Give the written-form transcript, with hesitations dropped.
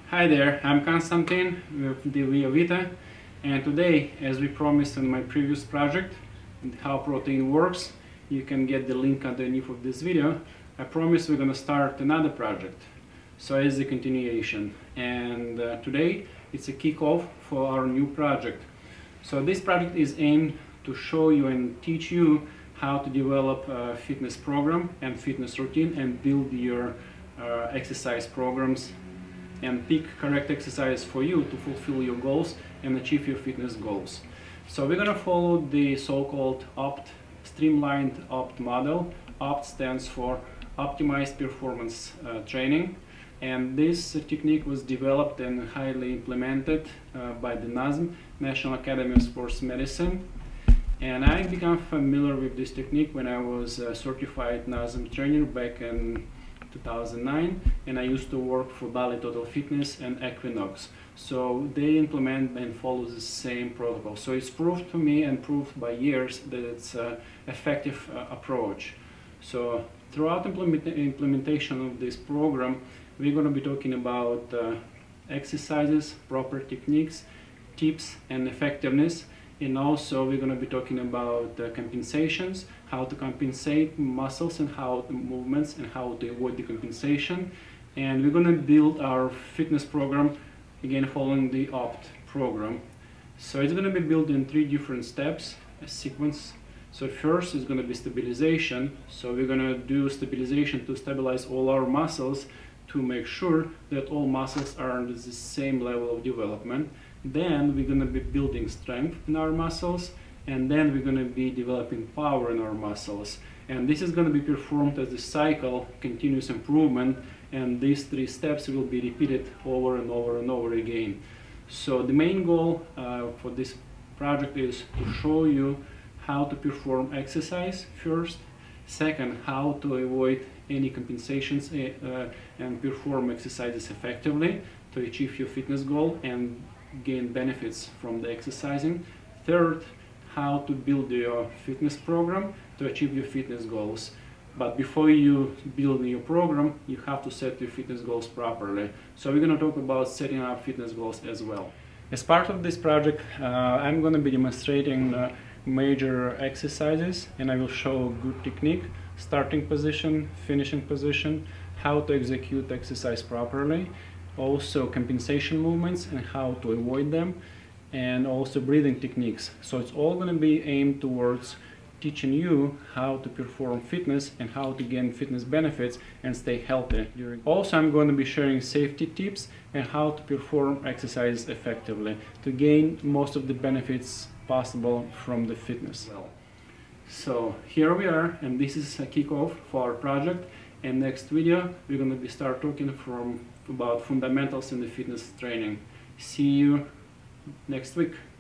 Hi there, I'm Konstantin with the Via Vita, and today, as we promised in my previous project, how protein works, you can get the link underneath of this video. I promise we're going to start another project, so it's a continuation, and today it's a kickoff for our new project. So this project is aimed to show you and teach you how to develop a fitness program and fitness routine and build your exercise programs and pick correct exercise for you to fulfill your goals and achieve your fitness goals. So we're going to follow the so-called OPT, streamlined OPT model. OPT stands for Optimized Performance Training, and this technique was developed and highly implemented by the NASM, National Academy of Sports Medicine. And I became familiar with this technique when I was a certified NASM trainer back in 2009, and I used to work for Bali Total Fitness and Equinox. So they implement and follow the same protocol. So it's proved to me and proved by years that it's an effective approach. So throughout implementation of this program, we're going to be talking about exercises, proper techniques, tips and effectiveness. And also we're going to be talking about compensations, how to compensate muscles and how the movements and how to avoid the compensation. And we're going to build our fitness program again following the OPT program. So it's going to be built in 3 different steps, a sequence. So first is going to be stabilization. So we're going to do stabilization to stabilize all our muscles to make sure that all muscles are at the same level of development. Then we're going to be building strength in our muscles, and then we're going to be developing power in our muscles. And this is going to be performed as a cycle, continuous improvement, and these 3 steps will be repeated over and over and over again. So the main goal for this project is to show you how to perform exercise first, second, how to avoid any compensations and perform exercises effectively to achieve your fitness goal and gain benefits from the exercising. Third, how to build your fitness program to achieve your fitness goals. But before you build your program, you have to set your fitness goals properly. So we're going to talk about setting up fitness goals as well. As part of this project, I'm going to be demonstrating major exercises, and I will show good technique, starting position, finishing position, how to execute exercise properly, also compensation movements and how to avoid them, and also breathing techniques. So it's all going to be aimed towards teaching you how to perform fitness and how to gain fitness benefits and stay healthy. Also, I'm going to be sharing safety tips and how to perform exercises effectively to gain most of the benefits possible from the fitness. So here we are, and this is a kickoff for our project. And next video we're going to be start talking about fundamentals in the fitness training. See you next week.